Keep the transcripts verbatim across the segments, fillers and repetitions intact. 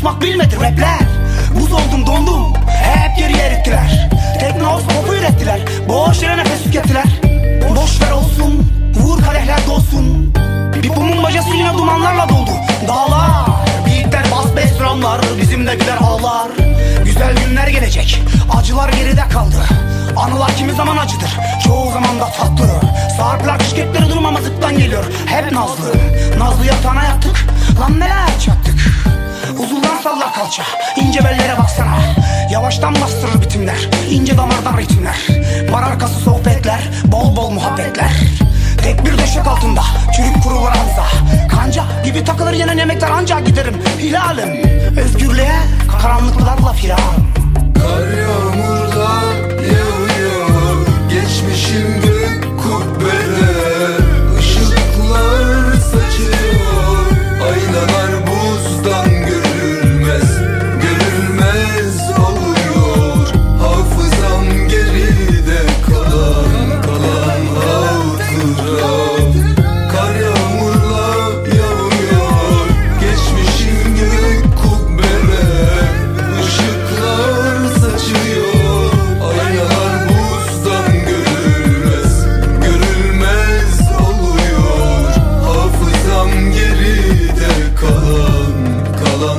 susmak bilmedi rapler. Buz oldum dondum, hep geriye erittiler. Teknohouse popu ürettiler, boş yere nefes tükettiler. Boş ver olsun, vur kadehler dolsun. Pipomun bacası yine dumanlarla doldu. Dağlar, beatler, bas bass drumlar, bizim de gider ağlar. Güzel günler gelecek, acılar geride kaldı. Anılar kimi zaman acıdır, çoğu zaman da tatlı. Sarplar şirketleri durmamazlıktan geliyor, hep nazlı. Nazlı yatağına yattık, lan neler çattık. Uzundan sallar kalça, ince bellere baksana. Yavaştan bastırır bitimler, ince damardan ritimler. Bar arkası sohbetler, bol bol muhabbetler. Tek bir döşek altında, çürük kuru var Hamza. Kanca gibi takılır yenen yemekler ancak giderim hilalim. Özgürlüğe karanlıklarla firar. Kar yağmurda yağıyor, geçmişim gök kubbeler. Işıklar saçıyor, aynalar buzdan görülmez. Görülmez oluyor, hafızam geride kalan kalan hatıra. Kar yağmurla yağıyor, geçmişim gök kubbeler. Işıklar saçıyor, aynalar buzdan görülmez. Görülmez oluyor, hafızam geride kalan kalan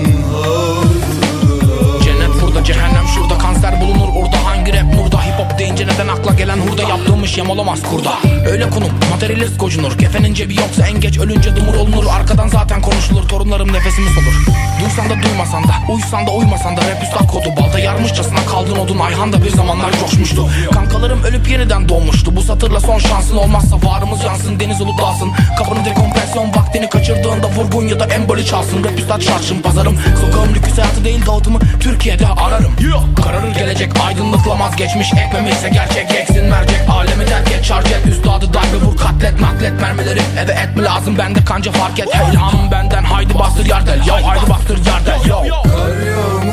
hatıra. Cennet burada, cehennem şurada, kanser bulunur orada. Hangi rap nurda, hip hop deyince neden akla gelen hurda? Yaptığım iş yem olamaz kurda. Öyle konum, materyalist gocunur. Kefenin cebi yoksa en geç ölünce dumur olunur. Arkadan zaten konuşulur, torunlarım nefesimi solur. Duysan da duymasan da, uysan da uymasan da rap üstad kodu. Balda yarmışçasına kaldın odun, Ayhan'da bir zamanlar coşmuştu. Kankalarım ölüp yeniden doğmuştu. Bu satırla son şansın olmazsa varımız yansın, deniz olup dalsın. Kapının dekompresyon vaktini kaçırdığında vurgun ya da emboli çalsın. Rap üstad şarşım, pazarım. Sokağım lüküs hayatı değil dağıtımı Türkiye'de ararım. Kararır gelecek, aydınlıklamaz geçmiş. Ekmemişse gerçek eksin mercek. Alemi terk et, şarj et, üstadı darbe vur, katlet naklet mermileri. Eve et mi lazım, bende kanca fark et. Hey ilhamım benden, haydi bastır yardel. Yo haydi bastır yardel yo. Kar yağmurda